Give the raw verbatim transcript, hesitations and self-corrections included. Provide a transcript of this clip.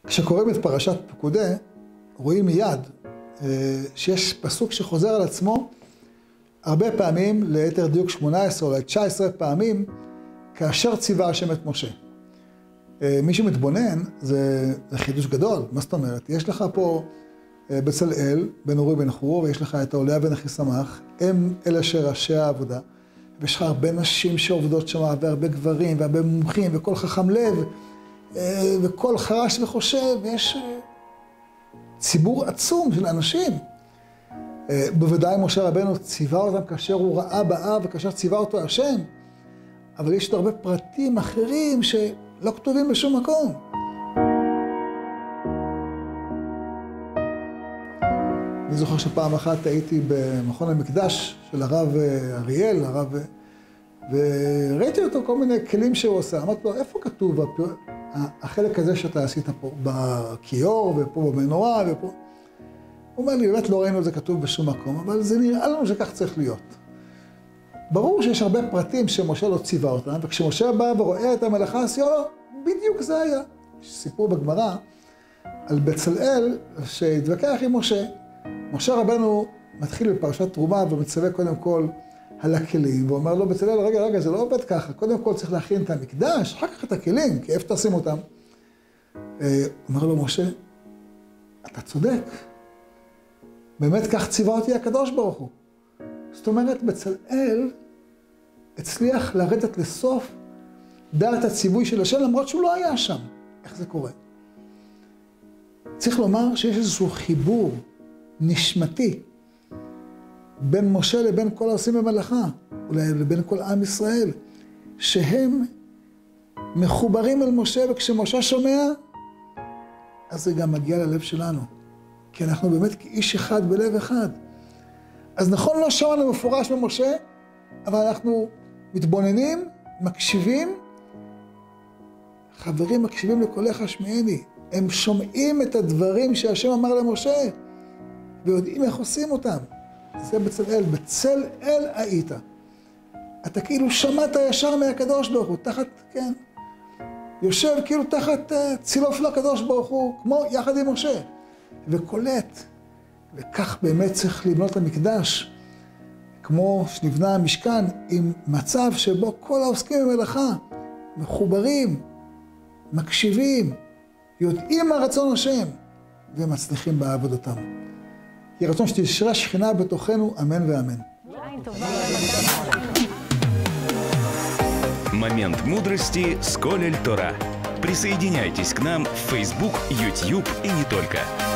כשקוראים את פרשת פקודי, רואים מיד שיש פסוק שחוזר על עצמו הרבה פעמים, ליתר דיוק שמונה עשרה או תשע עשרה פעמים, כאשר ציווה השם את משה. מי שמתבונן, זה, זה חידוש גדול. מה זאת אומרת? יש לך פה בצלאל, בן אורי בן חור, ויש לך את העולה בן אחיסמך, הם אלה שראשי העבודה, ויש לך הרבה נשים שעובדות שם, והרבה גברים, והרבה מומחים, וכל חכם לב, וכל חרש וחושב, ויש ציבור עצום של אנשים. בוודאי משה רבנו ציווה אותם כאשר הוא ראה באב, וכאשר ציווה אותו השם, אבל יש עוד הרבה פרטים אחרים שלא כתובים בשום מקום. אני זוכר שפעם אחת הייתי במכון המקדש של הרב אריאל, הרב, וראיתי אותו כל מיני כלים שהוא עושה. אמרתי לו, איפה כתוב החלק הזה שאתה עשית פה? בכיור ופה במנורה ופה? הוא אומר לי, באמת לא ראינו את זה כתוב בשום מקום, אבל זה נראה לנו שכך צריך להיות. ברור שיש הרבה פרטים שמשה לא ציווה אותם, וכשמשה בא ורואה את המלאכה עשייה, בדיוק זה היה. יש סיפור בגמרא על בצלאל שהתווכח עם משה. משה רבנו מתחיל בפרשת תרומה ומצווה קודם כל על הכלים, ואומר לו, בצלאל, רגע, רגע, זה לא עובד ככה, קודם כל צריך להכין את המקדש, אחר כך את הכלים, כי איפה תשים אותם? אומר לו משה, אתה צודק, באמת כך ציווה אותי הקדוש ברוך הוא. זאת אומרת, בצלאל הצליח לרדת לסוף דעת הציווי של השם, למרות שהוא לא היה שם. איך זה קורה? צריך לומר שיש איזשהו חיבור נשמתי בין משה לבין כל העושים במלאכה, אולי לבין כל עם ישראל, שהם מחוברים אל משה, וכשמשה שומע, אז זה גם מגיע ללב שלנו. כי אנחנו באמת כאיש אחד בלב אחד. אז נכון, לא שמענו מפורש ממשה, אבל אנחנו מתבוננים, מקשיבים, חברים מקשיבים לקולך השמיעני. הם שומעים את הדברים שהשם אמר למשה, ויודעים איך עושים אותם. זה בצלאל, בצל אל היית. אתה כאילו שמעת ישר מהקדוש ברוך הוא, תחת, כן, יושב כאילו תחת צילוף לקדוש ברוך הוא, כמו יחד עם משה, וקולט. וכך באמת צריך לבנות המקדש, כמו שנבנה המשכן, עם מצב שבו כל העוסקים במלאכה מחוברים, מקשיבים, יודעים מה רצון השם, ומצליחים בעבודתם. יהי רצון שתשרה שכינה בתוכנו, אמן ואמן. Момент мудрости с Колель Тора. Присоединяйтесь к нам в Facebook, YouTube и не только.